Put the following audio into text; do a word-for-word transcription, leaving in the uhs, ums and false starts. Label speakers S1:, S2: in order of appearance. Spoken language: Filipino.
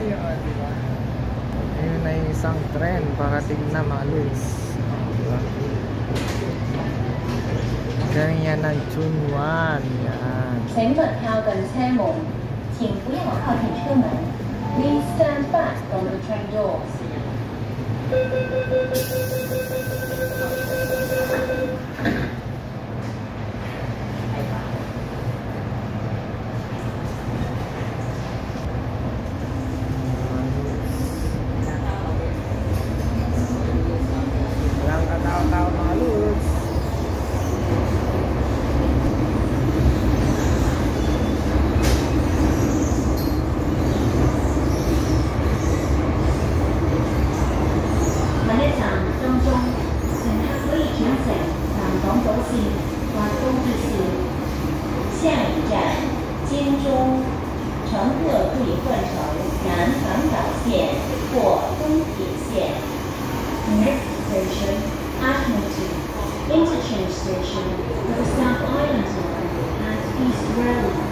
S1: oh, di ba?
S2: Ayun na yung isang tren parating na mga lods. Diba? Ganyan ang Chunwan. Yan.
S3: 请勿靠近車門，請不要靠近車門。Please stand back from the train doors.
S2: Walang katao-tao mga lods.
S3: Next station, admiralty. Interchange station for the South Island line and East Railway.